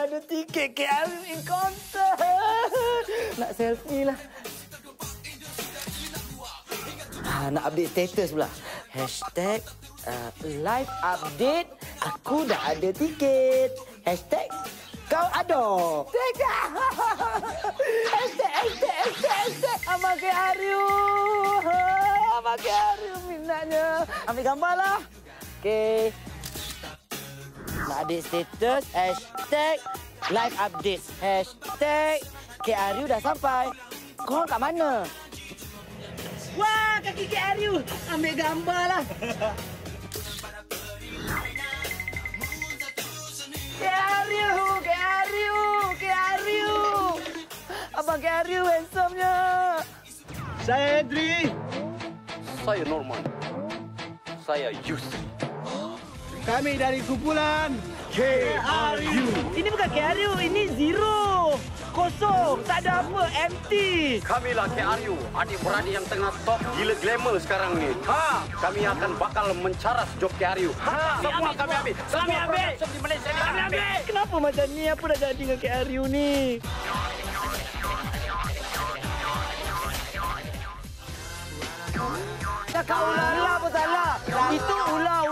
ada tiket KRU in concert. Nak selfie lah. Nak update status pula. Hashtag live update. Aku dah ada tiket. Hashtag kau ada. Hashtag. Abang KRU. Abang KRU minatnya. Ambil gambar lah. Okey. Nak update status. Hashtag live update. Hashtag KRU dah sampai. Korang kat mana? Wah, kaki KRU. Ambil gambar lah. KRU. Abang KRU handsome-nya. Saya Edri. Saya Norman. Saya Yusuf. Kami dari kumpulan KRU. Ini bukan KRU, ini zero. Kosong, tak ada apa, empty. Kamilah KRU, adik-beradik yang tengah top gila glamour sekarang ni. Kami akan bakal mencaras job KRU. Semua kami ambil. Kami ambil. Di Malaysia ni kami ambil. Kenapa macam ni? Apa dah jadi dengan KRU ni? Cakap ular-ular apa salah? Itu ular